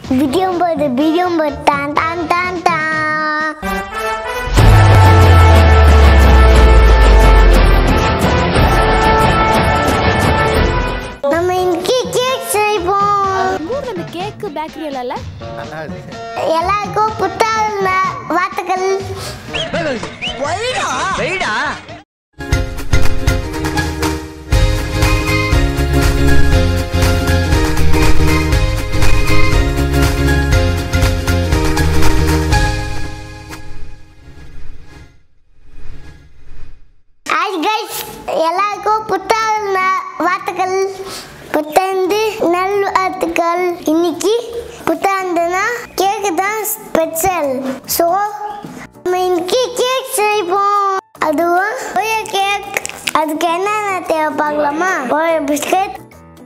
Video tan tan tan tan. நம்ம இன்னைக்கு cake செய்வோம். நம்ம கேக் பேக்கரியில இல்ல? எல்லாருக்கும் புத்தாண்டு வாழ்த்துக்கள். வெயிடா எல்லாருக்கும் புத்தாண்டு வாழ்த்துக்கள். புத்தாண்டு நல்வாழ்த்துக்கள். இன்னைக்கு புத்தாண்டுனா கேக் தான் ஸ்பெஷல். ஸோ நம்ம இன்னைக்கு கேக் செய்வோம். அதுவும் ஒரே கேக். அதுக்கு என்னென்ன தேவை பார்க்கலாமா? ஒரு பிஸ்கட்,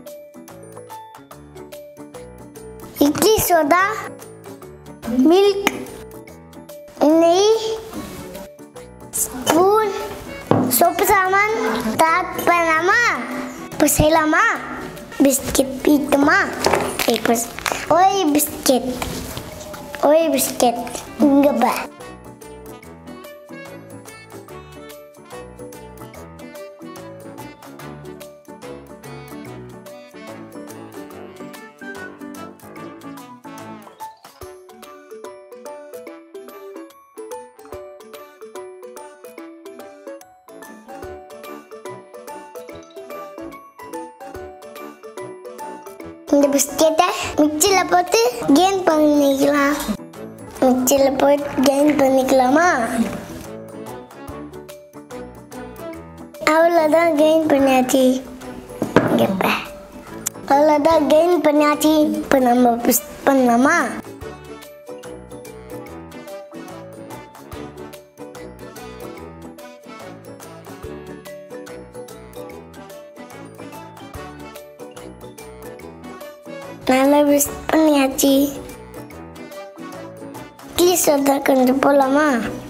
இட்லி சோடா, மில்க், நெய், ஸ்பூன், சோப்பு சாமான். ஸ்டார்ட் பண்ணலாமா? இப்போ செய்யலாமா? பிஸ்கெட் பீட்டுமா? இப்போ ஒரே பிஸ்கெட் இங்கே பா. இந்த பிஸ்கெட்டை மிக்சியில் போட்டு கெயின் பண்ணிக்கலாம். மிக்சியில் போட்டு கெயின் பண்ணிக்கலாமா? அவ்வளோதான், கெயின் பண்ணியாச்சு. அவ்வளோதான், கெயின் பண்ணியாச்சு. இப்போ நம்ம பிஸ் பண்ணலாமா? நல்லா மிக்ஸ் பண்ணியாச்சு. இட்லி சோடா கொஞ்சம் போடலாமா?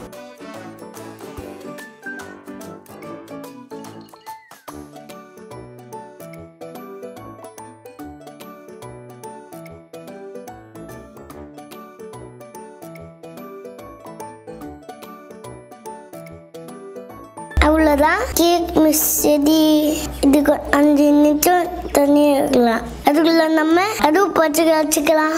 அவ்வளோதான், கேக் மிக்ஸ் செடி. இதுக்கு 5 நிமிஷம் தண்ணி வைக்கலாம். அதுக்குள்ள நம்ம அதுவும் பச்சை வச்சுக்கலாம்.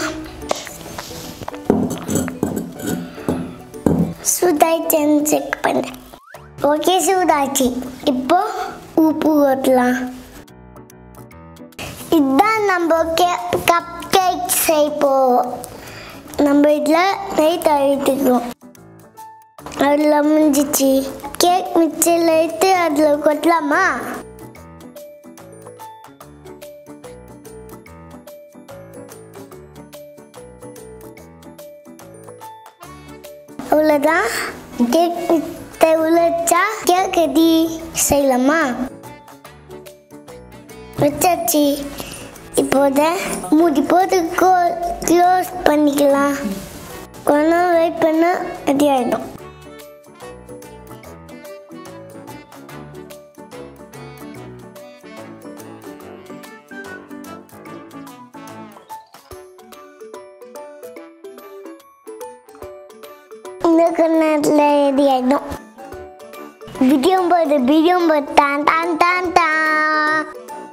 சூடாயிடுச்சுன்னு செக் பண்ணேன். ஓகே, சூடாச்சு. இப்போ உப்பு ஊற்றலாம். இதுதான் நம்ம கப் கேக் செய்வோம். நம்ம இதில் நெய் தவிர்த்துக்கிறோம். அதில் முடிஞ்சிச்சு. கேக் மிக்சியில் எடுத்து அதில் கொட்டலாமா? அவ்வளோதான், கேக் மிக்ஸை உழைச்சா கேக் ரெடி செய்யலாமா? வச்சாச்சு. இப்போத மூடி போட்டு க்ளோஸ் பண்ணிக்கலாம். கொஞ்சம் வெயிட் பண்ண ரெடி ஆகிடும். இந்த கண்ணாடில் ரெடி ஆகிடும். வீடியோ தான் தான் தான் தான்.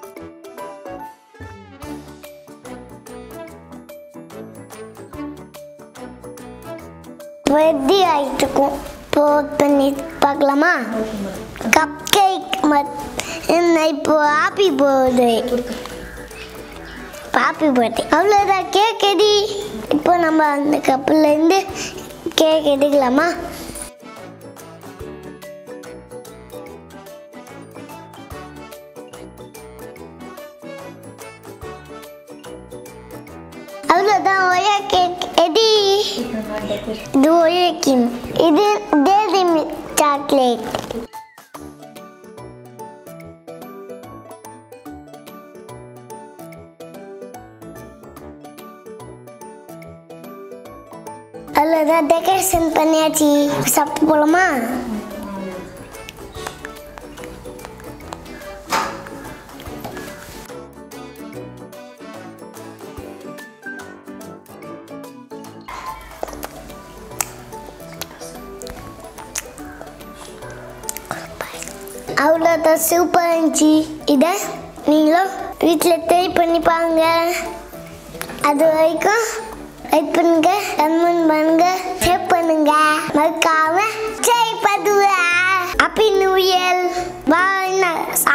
ரெடி ஆகிட்டு இருக்கும். போட் பண்ணி பார்க்கலாமா? கப் கேக் இப்போ ஹாப்பி பர்த்டே. அவ்வளோதான், கேக் ரெடி. இப்போ நம்ம அந்த கப்புலேருந்து கேக் எடுக்கலாமா? அவ்வளோதான், ஒரே கேக் ரெடி. இது ஒரே கிம். இது டெய்ரி மில்க் சாக்லேட். அவ்வளோதான், டெக்கரேஷன் பண்ணியாச்சு. சாப்பிட்டு போகலாமா? அவ்வளோதான் சூப்பராக இருந்துச்சு. இதை நீங்களும் வீட்டில் ட்ரை பண்ணி பாருங்க. அது வரைக்கும் லைக் பண்ணுங்க, கமெண்ட் பண்ணுங்க, ஷேர் பண்ணுங்க, மறக்காம ஜெய் பதுவா. Happy new year. பாய்.